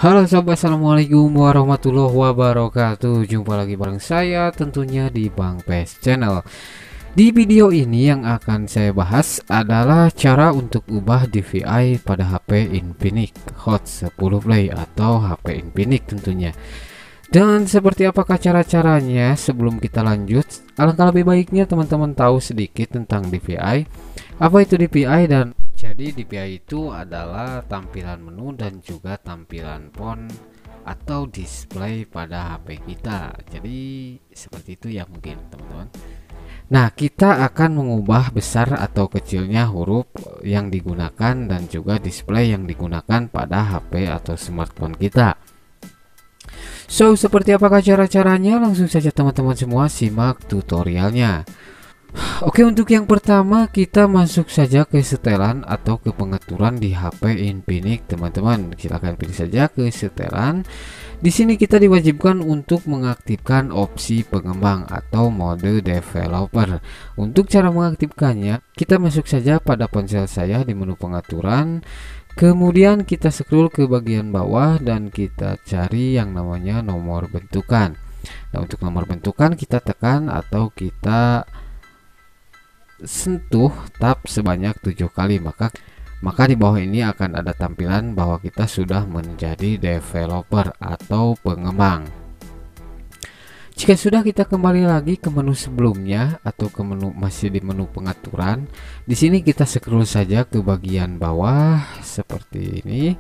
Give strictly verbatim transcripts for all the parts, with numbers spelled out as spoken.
Halo sobat, assalamualaikum warahmatullahi wabarakatuh. Jumpa lagi bareng saya tentunya di Bang Pes Channel. Di video ini yang akan saya bahas adalah cara untuk ubah D V I pada H P Infinix Hot sepuluh Play atau H P Infinix tentunya. Dan seperti apakah cara-caranya? Sebelum kita lanjut, alangkah lebih baiknya teman-teman tahu sedikit tentang D V I. Apa itu D V I? Dan jadi D V I itu adalah tampilan menu dan juga tampilan font atau display pada H P kita. Jadi seperti itu ya mungkin teman-teman. Nah, kita akan mengubah besar atau kecilnya huruf yang digunakan dan juga display yang digunakan pada H P atau smartphone kita. So, seperti apakah cara-caranya? Langsung saja teman-teman semua simak tutorialnya. Oke, untuk yang pertama kita masuk saja ke setelan atau ke pengaturan di H P Infinix teman-teman. Silahkan pilih saja ke setelan. Di sini kita diwajibkan untuk mengaktifkan opsi pengembang atau mode developer. Untuk cara mengaktifkannya, kita masuk saja pada ponsel saya di menu pengaturan. Kemudian kita scroll ke bagian bawah dan kita cari yang namanya nomor bentukan. Nah, untuk nomor bentukan kita tekan atau kita sentuh tab sebanyak tujuh kali, maka maka di bawah ini akan ada tampilan bahwa kita sudah menjadi developer atau pengembang. Jika sudah, kita kembali lagi ke menu sebelumnya atau ke menu masih di menu pengaturan. Di sini kita scroll saja ke bagian bawah seperti ini.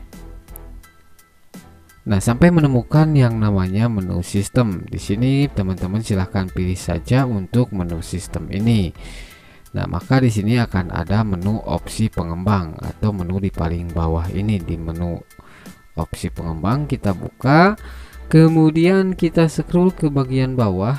Nah, sampai menemukan yang namanya menu sistem. Di sini teman-teman silahkan pilih saja untuk menu sistem ini. Nah, maka di sini akan ada menu opsi pengembang atau menu di paling bawah ini. Di menu opsi pengembang kita buka. Kemudian kita scroll ke bagian bawah.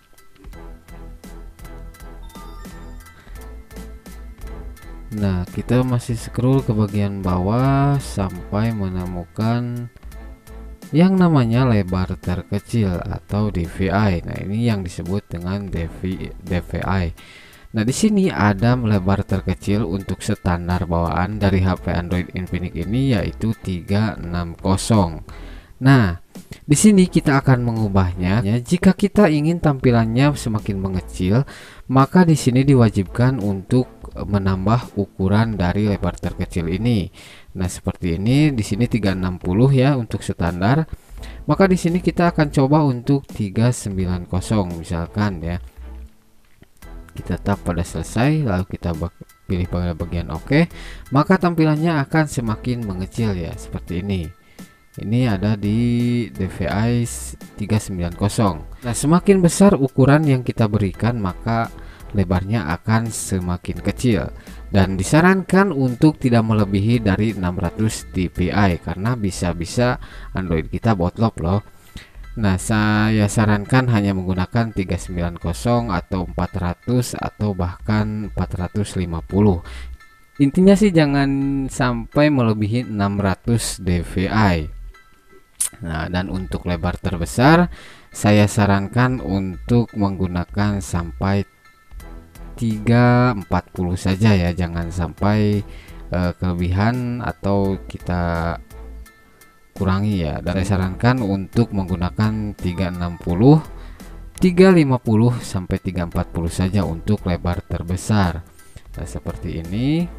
Nah, kita masih scroll ke bagian bawah sampai menemukan yang namanya lebar terkecil atau D V I. Nah, ini yang disebut dengan D V I. Nah, di sini ada lebar terkecil untuk standar bawaan dari H P Android Infinix ini yaitu tiga enam nol. Nah, di sini kita akan mengubahnya. Jika kita ingin tampilannya semakin mengecil, maka di sini diwajibkan untuk menambah ukuran dari lebar terkecil ini. Nah, seperti ini. Di sini tiga enam nol ya untuk standar. Maka di sini kita akan coba untuk tiga sembilan nol misalkan ya. Kita tap pada selesai, lalu kita pilih pada bagian oke. Maka tampilannya akan semakin mengecil ya, seperti ini. Ini ada di D V I tiga sembilan nol. Nah, semakin besar ukuran yang kita berikan, maka lebarnya akan semakin kecil. Dan disarankan untuk tidak melebihi dari enam ratus dpi karena bisa-bisa Android kita botlop loh. Nah, saya sarankan hanya menggunakan tiga sembilan nol atau empat ratus atau bahkan empat ratus lima puluh. Intinya sih jangan sampai melebihi enam ratus dpi. Nah, dan untuk lebar terbesar saya sarankan untuk menggunakan sampai tiga empat puluh saja ya, jangan sampai uh, kelebihan atau kita kurangi ya. Dan saya sarankan untuk menggunakan tiga enam nol, tiga lima puluh sampai tiga empat puluh saja untuk lebar terbesar. Nah, seperti ini.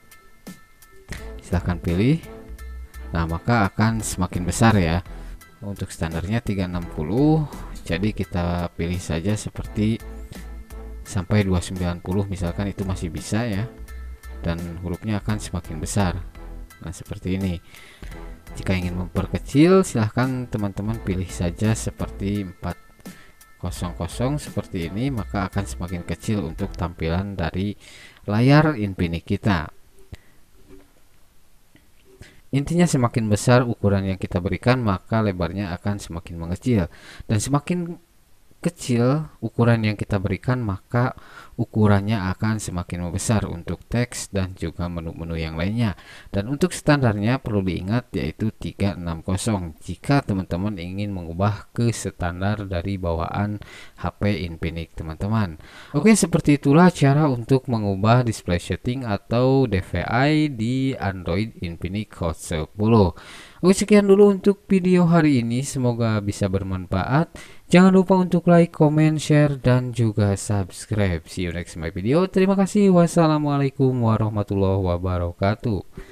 Silahkan pilih. Nah, maka akan semakin besar ya. Untuk standarnya tiga enam nol, jadi kita pilih saja seperti sampai dua sembilan nol misalkan, itu masih bisa ya. Dan hurufnya akan semakin besar. Nah, seperti ini. Jika ingin memperkecil, silahkan teman-teman pilih saja seperti empat nol seperti ini, maka akan semakin kecil untuk tampilan dari layar Infinix kita. Intinya semakin besar ukuran yang kita berikan, maka lebarnya akan semakin mengecil. Dan semakin kecil ukuran yang kita berikan, maka ukurannya akan semakin membesar untuk teks dan juga menu-menu yang lainnya. Dan untuk standarnya perlu diingat yaitu tiga enam nol jika teman-teman ingin mengubah ke standar dari bawaan H P Infinix teman-teman. Oke, seperti itulah cara untuk mengubah display setting atau D V I di Android Infinix Hot sepuluh. Oke, sekian dulu untuk video hari ini, semoga bisa bermanfaat. Jangan lupa untuk like, comment, share, dan juga subscribe. See you next my video. Terima kasih. Wassalamualaikum warahmatullahi wabarakatuh.